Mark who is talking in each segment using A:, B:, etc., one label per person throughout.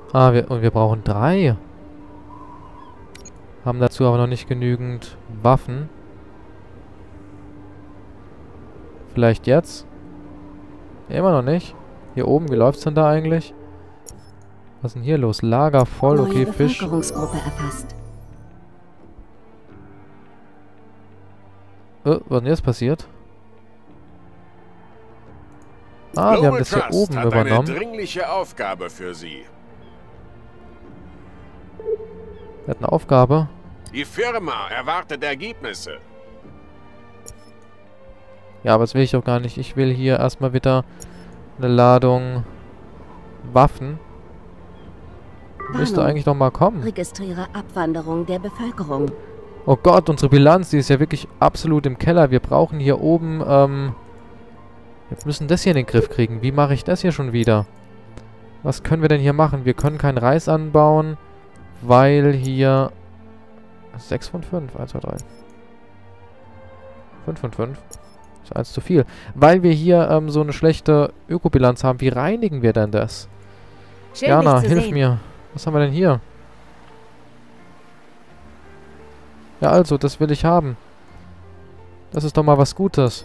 A: Ah, und wir brauchen 3. Haben dazu aber noch nicht genügend Waffen. Vielleicht jetzt? Immer noch nicht. Hier oben, wie läuft's denn da eigentlich? Was ist denn hier los? Lager voll,
B: Neue
A: okay, Fisch.
B: Bevölkerungsgruppe erfasst.
A: Was ist denn jetzt passiert? Ah, wir haben das hier
C: Global Trust
A: oben
C: hat eine
A: übernommen.
C: dringliche Aufgabe für Sie.
A: Er hat eine Aufgabe.
C: Die Firma erwartet Ergebnisse.
A: Ja, aber das will ich doch gar nicht. Ich will hier erstmal wieder eine Ladung Waffen. Müsste
B: Warnung.
A: eigentlich noch mal kommen.
B: Registriere Abwanderung der Bevölkerung.
A: Oh Gott, unsere Bilanz, die ist ja wirklich absolut im Keller. Wir brauchen hier oben, wir müssen das hier in den Griff kriegen. Wie mache ich das hier schon wieder? Was können wir denn hier machen? Wir können keinen Reis anbauen, weil hier 6 von 5, 1, 2, 3. 5 von 5. Ist 1 zu viel. Weil wir hier so eine schlechte Ökobilanz haben. Wie reinigen wir denn das?
B: Schön,
A: Jana,
B: dich zu
A: hilf
B: sehen.
A: mir. Was haben wir denn hier? Ja, also, das will ich haben. Das ist doch mal was Gutes.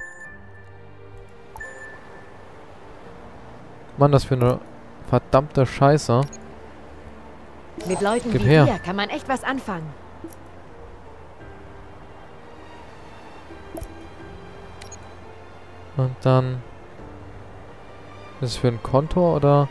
A: Mann, das für eine verdammte Scheiße.
D: Mit Leuten
A: Gib
D: wie
A: her.
D: dir kann man echt was anfangen.
A: Und dann... Ist es für ein Konto oder...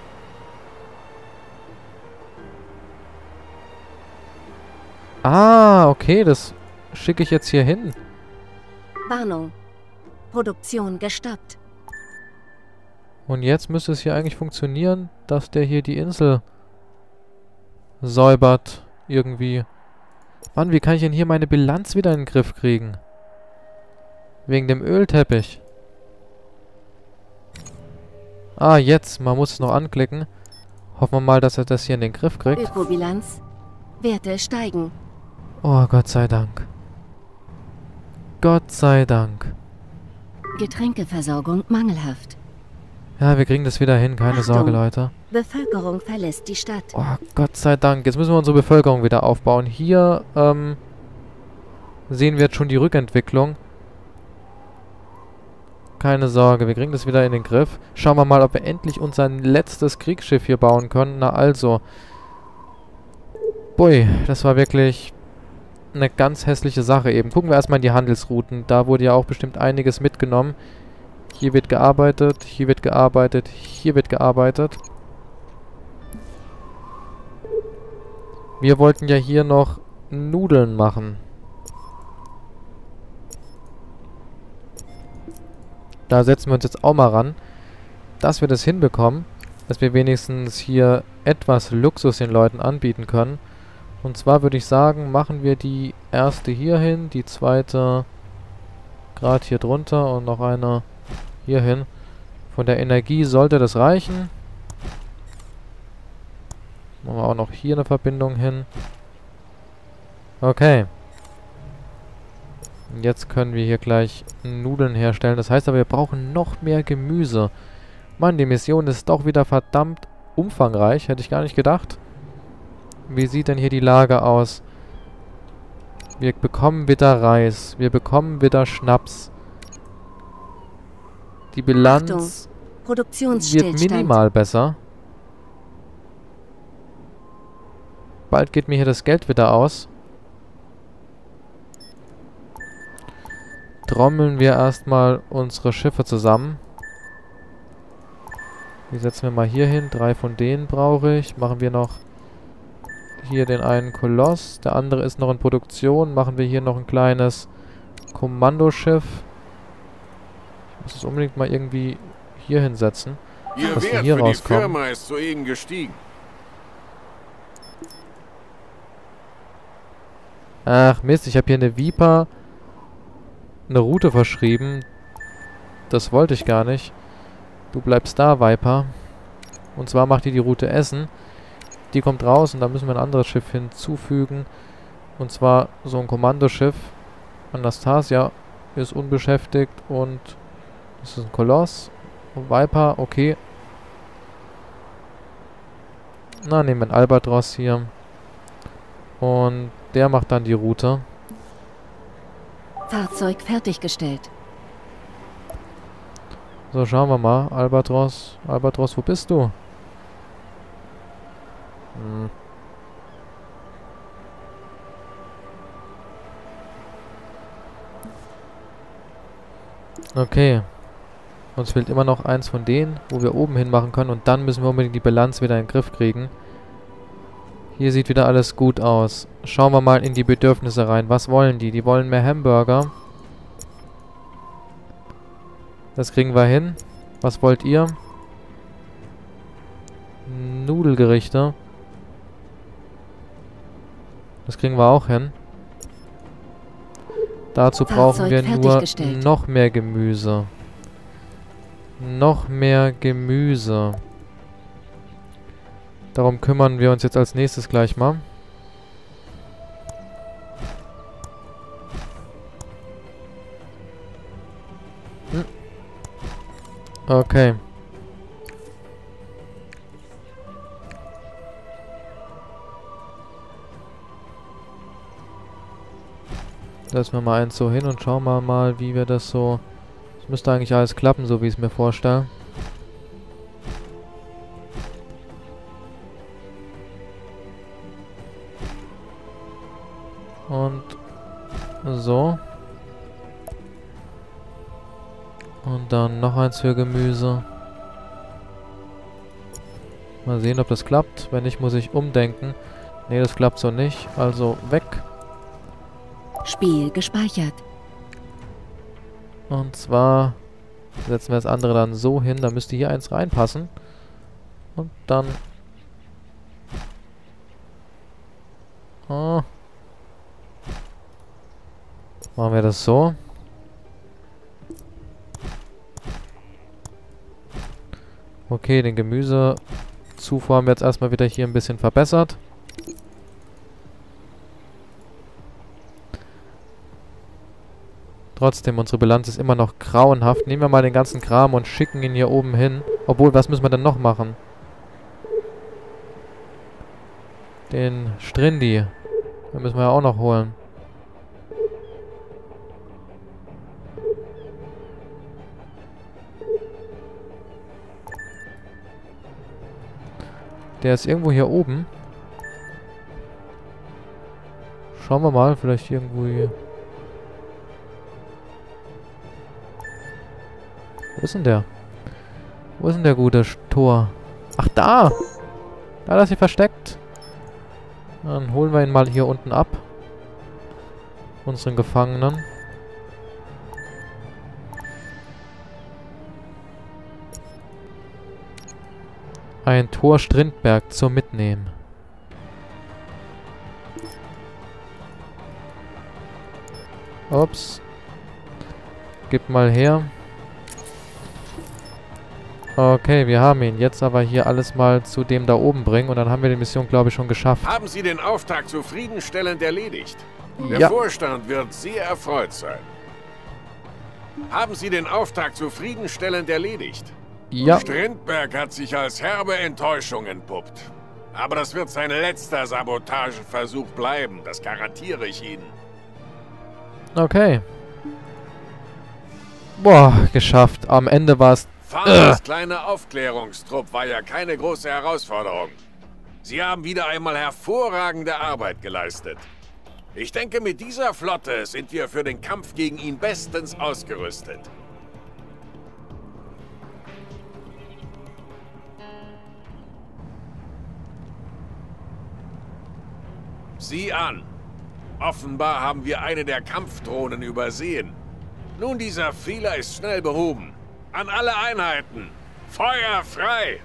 A: Ah, okay, das schicke ich jetzt hier hin.
B: Warnung. Produktion gestoppt.
A: Und jetzt müsste es hier eigentlich funktionieren, dass der hier die Insel säubert. Irgendwie. Mann, wie kann ich denn hier meine Bilanz wieder in den Griff kriegen? Wegen dem Ölteppich. Ah, jetzt. Man muss es noch anklicken. Hoffen wir mal, dass er das hier in den Griff kriegt.
B: Ökobilanz. Werte steigen.
A: Oh, Gott sei Dank. Gott sei Dank.
B: Getränkeversorgung mangelhaft.
A: Ja, wir kriegen das wieder hin. Keine
B: Achtung.
A: Sorge, Leute.
B: Bevölkerung verlässt die Stadt.
A: Oh, Gott sei Dank. Jetzt müssen wir unsere Bevölkerung wieder aufbauen. Hier, sehen wir jetzt schon die Rückentwicklung. Keine Sorge, wir kriegen das wieder in den Griff. Schauen wir mal, ob wir endlich unser letztes Kriegsschiff hier bauen können. Na also. Bui, das war wirklich eine ganz hässliche Sache eben. Gucken wir erstmal in die Handelsrouten. Da wurde ja auch bestimmt einiges mitgenommen. Hier wird gearbeitet, hier wird gearbeitet, hier wird gearbeitet. Wir wollten ja hier noch Nudeln machen. Da setzen wir uns jetzt auch mal ran, dass wir das hinbekommen, dass wir wenigstens hier etwas Luxus den Leuten anbieten können. Und zwar würde ich sagen, machen wir die erste hier hin, die zweite gerade hier drunter und noch eine hier hin. Von der Energie sollte das reichen. Machen wir auch noch hier eine Verbindung hin. Okay. Und jetzt können wir hier gleich Nudeln herstellen. Das heißt aber, wir brauchen noch mehr Gemüse. Mann, die Mission ist doch wieder verdammt umfangreich. Hätte ich gar nicht gedacht. Wie sieht denn hier die Lage aus? Wir bekommen wieder Reis. Wir bekommen wieder Schnaps. Die Bilanz
B: Achtung.
A: wird
B: Produktionsstillstand.
A: minimal besser. Bald geht mir hier das Geld wieder aus. Trommeln wir erstmal unsere Schiffe zusammen. Die setzen wir mal hier hin. 3 von denen brauche ich. Machen wir noch hier den einen Koloss. Der andere ist noch in Produktion. Machen wir hier noch ein kleines Kommandoschiff. Ich muss es unbedingt mal irgendwie hier hinsetzen.
C: Ihr
A: Was
C: Wert
A: denn hier
C: für die
A: rauskommt.
C: Firma ist soeben gestiegen.
A: Ach Mist, ich habe hier eine Viper eine Route verschrieben. Das wollte ich gar nicht. Du bleibst da, Viper. Und zwar macht die Route Essen. Die kommt raus und da müssen wir ein anderes Schiff hinzufügen. Und zwar so ein Kommandoschiff. Anastasia ist unbeschäftigt und das ist ein Koloss. Und Viper, okay. Na, nehmen wir einen Albatros hier. Und der macht dann die Route.
B: Fahrzeug fertiggestellt.
A: So, schauen wir mal. Albatros. Albatros, wo bist du? Okay. Uns fehlt immer noch eins von denen, wo wir oben hin machen können. Und dann müssen wir unbedingt die Bilanz wieder in den Griff kriegen. Hier sieht wieder alles gut aus. Schauen wir mal in die Bedürfnisse rein. Was wollen die? Die wollen mehr Hamburger. Das kriegen wir hin. Was wollt ihr? Nudelgerichte. Das kriegen wir auch hin. Dazu brauchen wir nur noch mehr Gemüse. Noch mehr Gemüse. Darum kümmern wir uns jetzt als nächstes gleich mal. Okay. Lassen wir mal eins so hin und schauen wir mal, wie wir das so... Das müsste eigentlich alles klappen, so wie ich es mir vorstelle. Und so. Und dann noch eins für Gemüse. Mal sehen, ob das klappt. Wenn nicht, muss ich umdenken. Ne, das klappt so nicht. Also weg.
B: Spiel gespeichert.
A: Und zwar setzen wir das andere dann so hin. Da müsste hier eins reinpassen. Und dann... Oh. Machen wir das so. Okay, den Gemüsezufuhr haben wir jetzt erstmal wieder hier ein bisschen verbessert. Trotzdem, unsere Bilanz ist immer noch grauenhaft. Nehmen wir mal den ganzen Kram und schicken ihn hier oben hin. Obwohl, was müssen wir denn noch machen? Den Strindi. Den müssen wir ja auch noch holen. Der ist irgendwo hier oben. Schauen wir mal, vielleicht irgendwo hier. Wo ist denn der? Wo ist denn der gute Tor? Ach, da! Da ist sie versteckt. Dann holen wir ihn mal hier unten ab. Unseren Gefangenen. Ein Tor Strindberg zum Mitnehmen. Ups. Gib mal her. Okay, wir haben ihn. Jetzt aber hier alles mal zu dem da oben bringen. Und dann haben wir die Mission, glaube ich, schon geschafft.
C: Haben Sie den Auftrag zufriedenstellend erledigt? Der Vorstand wird sehr erfreut sein. Haben Sie den Auftrag zufriedenstellend erledigt?
A: Ja.
C: Strindberg hat sich als herbe Enttäuschung entpuppt. Aber das wird sein letzter Sabotageversuch bleiben. Das garantiere ich Ihnen.
A: Okay. Boah, geschafft. Am Ende war es...
C: Farmers kleine Aufklärungstrupp war ja keine große Herausforderung. Sie haben wieder einmal hervorragende Arbeit geleistet. Ich denke, mit dieser Flotte sind wir für den Kampf gegen ihn bestens ausgerüstet. Sieh an. Offenbar haben wir eine der Kampfdrohnen übersehen. Nun, dieser Fehler ist schnell behoben. An alle Einheiten. Feuer frei!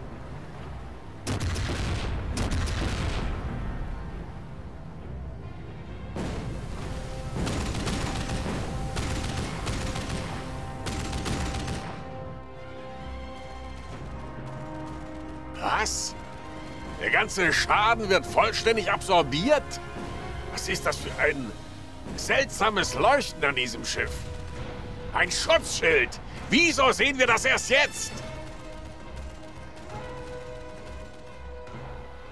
C: Was? Der ganze Schaden wird vollständig absorbiert? Was ist das für ein seltsames Leuchten an diesem Schiff? Ein Schutzschild! Wieso sehen wir das erst jetzt?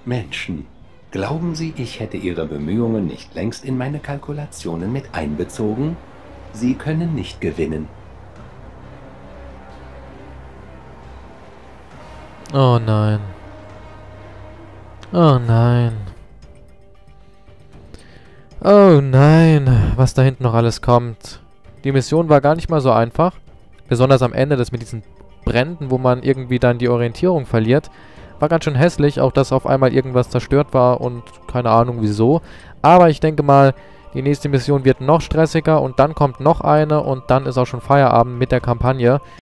E: Menschen. Glauben Sie, ich hätte Ihre Bemühungen nicht längst in meine Kalkulationen mit einbezogen? Sie können nicht gewinnen.
A: Oh nein. Oh nein. Oh nein, was da hinten noch alles kommt. Die Mission war gar nicht mal so einfach. Besonders am Ende, das mit diesen Bränden, wo man irgendwie dann die Orientierung verliert. War ganz schön hässlich, auch dass auf einmal irgendwas zerstört war und keine Ahnung wieso. Aber ich denke mal, die nächste Mission wird noch stressiger und dann kommt noch eine und dann ist auch schon Feierabend mit der Kampagne.